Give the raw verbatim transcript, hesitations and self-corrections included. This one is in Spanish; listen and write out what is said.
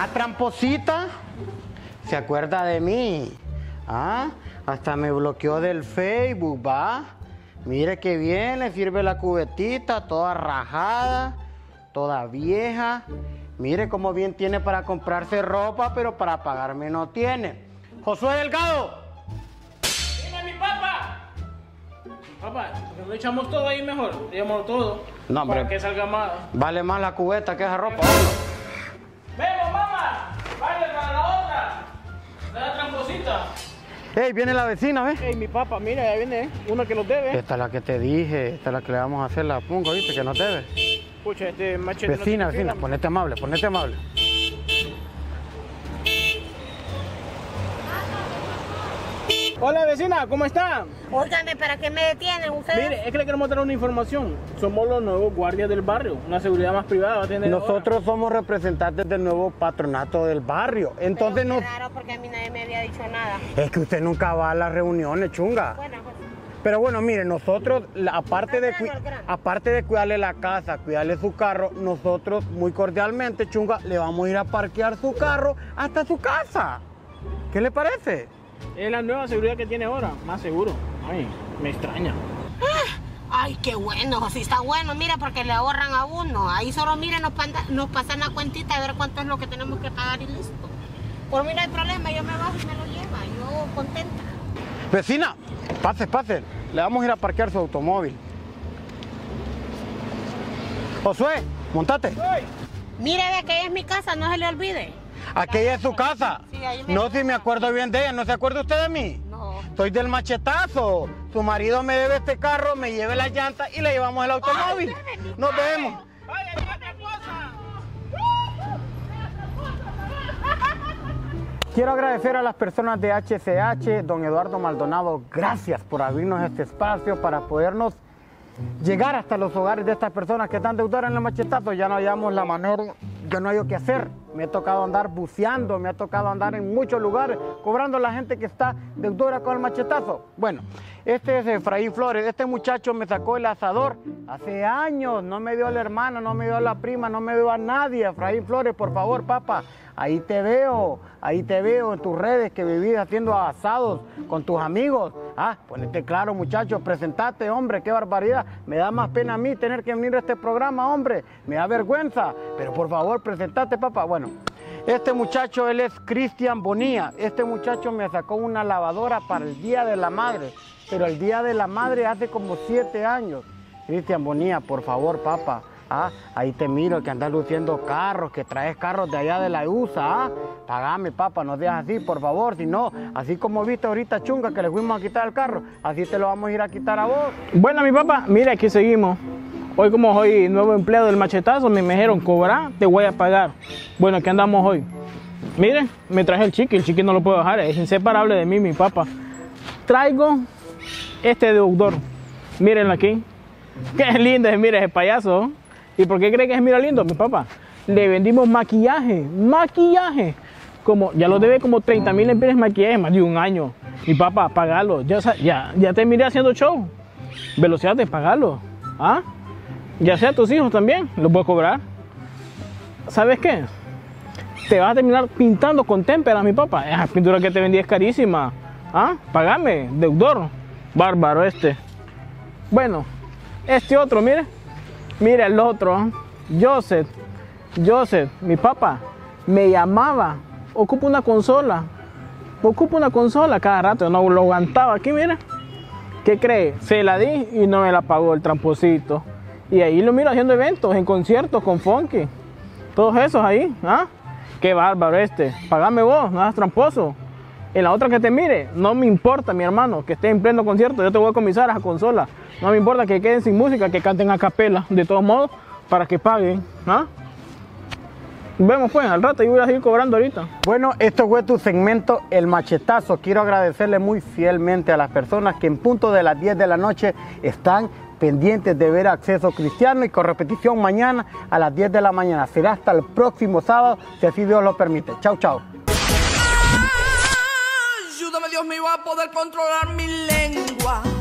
Ah, tramposita. ¿Se acuerda de mí? Ah, hasta me bloqueó del Facebook, ¿va? Mire qué bien, le sirve la cubetita, toda rajada, toda vieja. Mire cómo bien tiene para comprarse ropa, pero para pagarme no tiene. Josué Delgado. ¡Dime, mi papá! Papá, que lo echamos todo ahí mejor, echamos todo. No, hombre. Para que salga más. Vale más la cubeta que esa ropa. ¡Vemos, mamá! ¡Vaya para la otra! La tramposita. Ey, viene la vecina, ¿ves? Ey, mi papá, mira, ya viene uno que nos debe. Esta es la que te dije, esta es la que le vamos a hacer la punga, ¿viste? Que nos debe. Escucha, este machete. Vecina, no se vecina, fila. ponete amable, ponete amable. Hola, vecina, ¿cómo está? Óigame, ¿para qué me detienen ustedes? Mire, es que le queremos dar una información. Somos los nuevos guardias del barrio. Una seguridad más privada va a tener Nosotros ahora. somos representantes del nuevo patronato del barrio. Entonces Pero no. qué raro, porque a mí nadie me había dicho nada. Es que usted nunca va a las reuniones, chunga. Bueno, pues, Pero bueno, mire, nosotros, la- aparte de, Al grano, cui- al grano. aparte de cuidarle la casa, cuidarle su carro, nosotros muy cordialmente, chunga, le vamos a ir a parquear su carro hasta su casa. ¿Qué le parece? Es la nueva seguridad que tiene ahora, más seguro. Ay, me extraña. ay, qué bueno, sí está bueno, mira, porque le ahorran a uno. Ahí solo, mire, nos, panda- nos pasan la cuentita de ver cuánto es lo que tenemos que pagar y listo. Por mí no hay problema, yo me bajo y me lo lleva, yo contenta. Vecina, pase, pase. Le vamos a ir a parquear su automóvil. Josué, montate. Mire, ve que es mi casa, no se le olvide. Aquella es su casa. Sí, ahí me No, gusta. si me acuerdo bien de ella. ¿No se acuerda usted de mí? No. Soy del machetazo. Su marido me debe este carro, me lleve la llanta y le llevamos el automóvil. espérame, Nos vemos. ¡Vaya, otra cosa! Quiero agradecer a las personas de H C H, don Eduardo Maldonado, gracias por abrirnos este espacio para podernos llegar hasta los hogares de estas personas que están deudoras en el machetazo. Ya no hallamos la manera, ya no hay qué hacer. Me ha tocado andar buceando, me ha tocado andar en muchos lugares, cobrando a la gente que está deudora con el machetazo. Bueno, este es Efraín Flores, este muchacho me sacó el asador hace años, no me dio a la hermana, no me dio a la prima, no me dio a nadie. Efraín Flores, por favor, papá, ahí te veo, ahí te veo en tus redes que vivís haciendo asados con tus amigos. Ah, ponete claro, muchachos, presentate, hombre, qué barbaridad. Me da más pena a mí tener que venir a este programa, hombre, me da vergüenza. Pero por favor, presentate, papá. Bueno, este muchacho, él es Cristian Bonilla. Este muchacho me sacó una lavadora para el Día de la Madre, pero el Día de la Madre hace como siete años. Cristian Bonilla, por favor, papá. Ah, ahí te miro que andas luciendo carros, que traes carros de allá de la U S A. Ah, pagame, papá, no seas así, por favor. Si no, así como viste ahorita, chunga, que le fuimos a quitar el carro, así te lo vamos a ir a quitar a vos. Bueno, mi papá, mira, aquí seguimos. Hoy, como soy nuevo empleado del machetazo, me dijeron, cobrar, te voy a pagar. Bueno, aquí andamos hoy. Miren, me traje el chiqui, el chiqui no lo puedo dejar, es inseparable de mí, mi papá. Traigo este deudor, mírenlo aquí. Qué lindo es, mire, ese payaso. ¿Y por qué cree que es mira lindo, mi papá? Le vendimos maquillaje, maquillaje. Como, ya lo debe como treinta mil empiras de maquillaje, más de un año. Mi papá, pagalo. Ya, ya, ya te miré haciendo show. Velocidad de pagarlo. ¿Ah? Ya sea tus hijos también, los puedo cobrar. ¿Sabes qué? Te vas a terminar pintando con témpera, mi papá. Esa pintura que te vendí es carísima. ¿Ah? Pagame, deudor. Bárbaro este. Bueno, este otro, mire. Mire el otro. ¿eh? Joseph. Joseph, mi papá, me llamaba. Ocupo una consola. Ocupo una consola cada rato. No lo aguantaba. Aquí, mira. ¿Qué cree? Se la di y no me la pagó el tramposito. Y ahí lo miro haciendo eventos, en conciertos con Funky. Todos esos ahí, ¿ah? Qué bárbaro este. Pagame vos, no seas tramposo. En la otra que te mire, no me importa, mi hermano, que esté en pleno concierto. Yo te voy a comisar a esa consola. No me importa que queden sin música, que canten a capela, de todos modos, para que paguen, ¿ah? Vemos pues, al rato yo voy a seguir cobrando ahorita. Bueno, esto fue tu segmento El Machetazo. Quiero agradecerle muy fielmente a las personas que en punto de las diez de la noche están pendientes de ver Acceso Cristiano y con repetición mañana a las diez de la mañana. Será hasta el próximo sábado, si así Dios lo permite. Chau, chau. Ayúdame, Dios mío, a poder controlar mi lengua.